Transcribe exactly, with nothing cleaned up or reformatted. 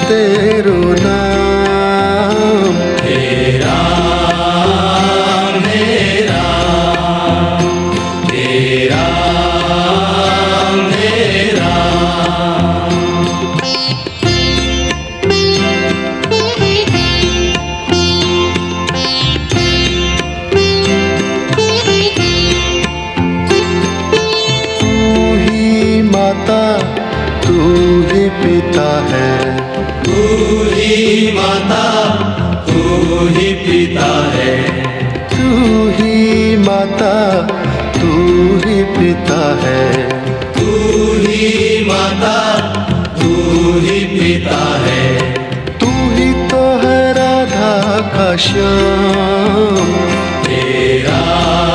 तेरो नाम। हे राम हे राम हे राम हे राम। तू ही पिता है, तू ही माता तू ही पिता है, तू ही माता तू ही पिता है, तू ही माता तू ही पिता है। तू ही तो है राधा का श्याम। हे राम